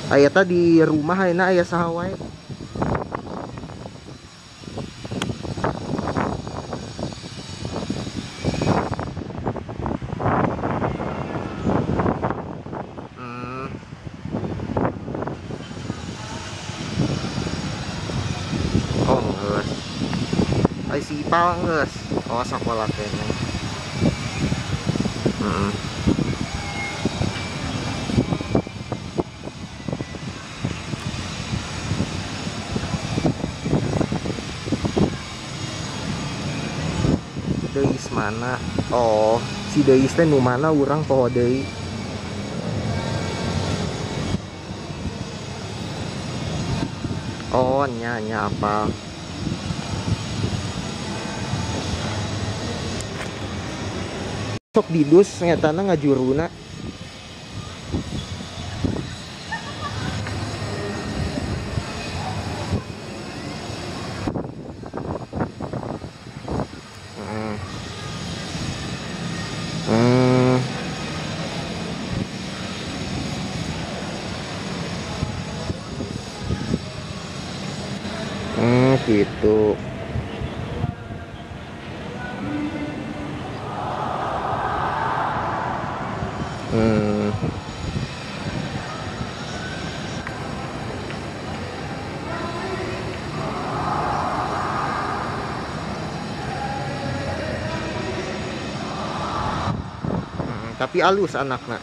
Aya di rumah ayeuna aya saha wae. Hmm. Oh geus. Ai si Ipal geus. Oh sakola keneh. Heeh. Deis mana? Oh, si Deis teh nu mana urang poho deui. Oh, nya apa? Sok didus ngetana ngajuruna. Heeh. Hmm. Gitu. Hmm. Tapi alus anaknya.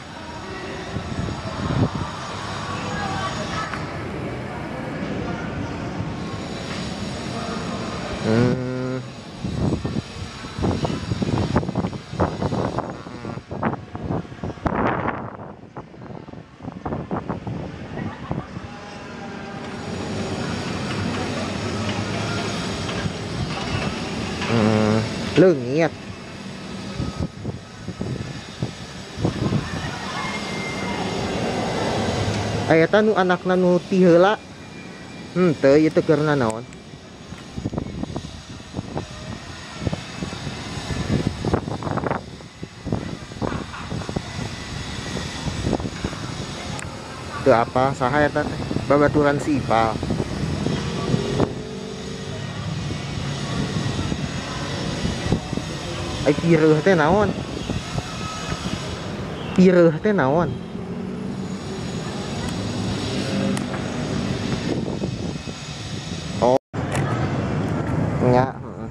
Hmm. Hmm. Leungit. Aya nu anakna nu ti heula. Teu ieu teh keurna naon? Teu apa saha eta teh? Babaturan si Ipal. Ai pireuh teh naon? Pireuh teh naon? Oh, nya.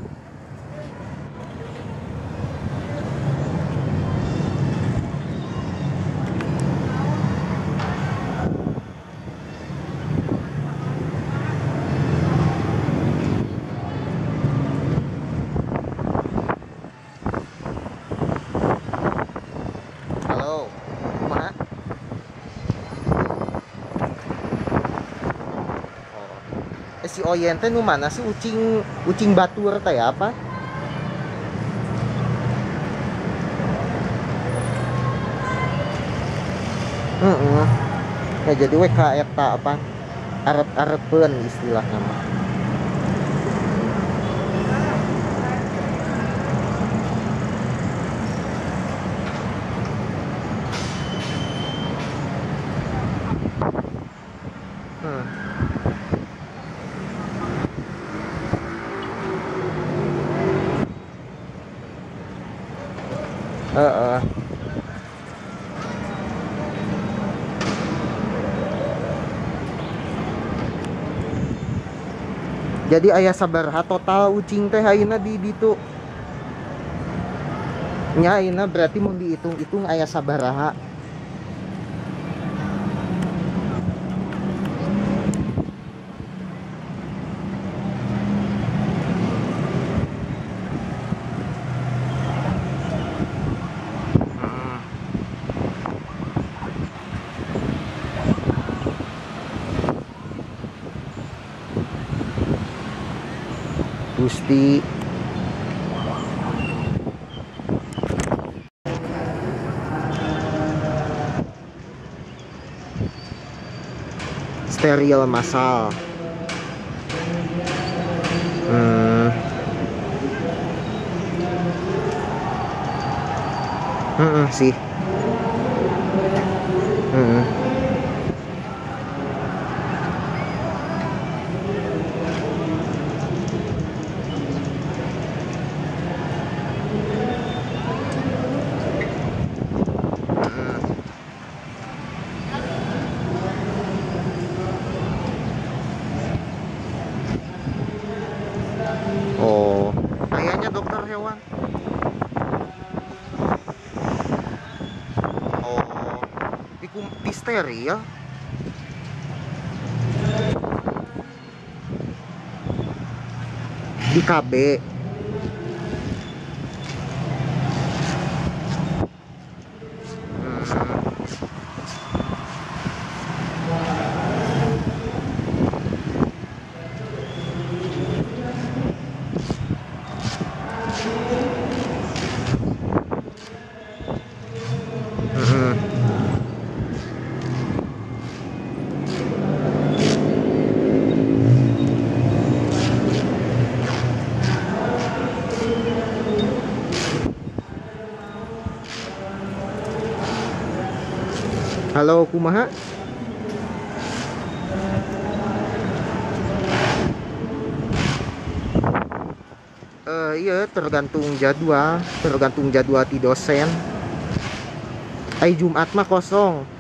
Halo. Kumaha? Oh. Si Oyen teh nu mana sih ucing batur teh apa? Heeh. Ya jadi we ka eta apa? Arep-arepeun istilahna mah. Hmm. Heeh. Jadi ayah sabaraha total ucing teh ayeuna di ditu? Nya ayeuna berarti mun dihitung-hitung ayah sabaraha? Hmm. Gusti. Steril massal. Hmm. Sih. Hmm. steril. Di KB. Halo, kumaha? Iya, tergantung jadwal ti dosen. Jumat mah kosong.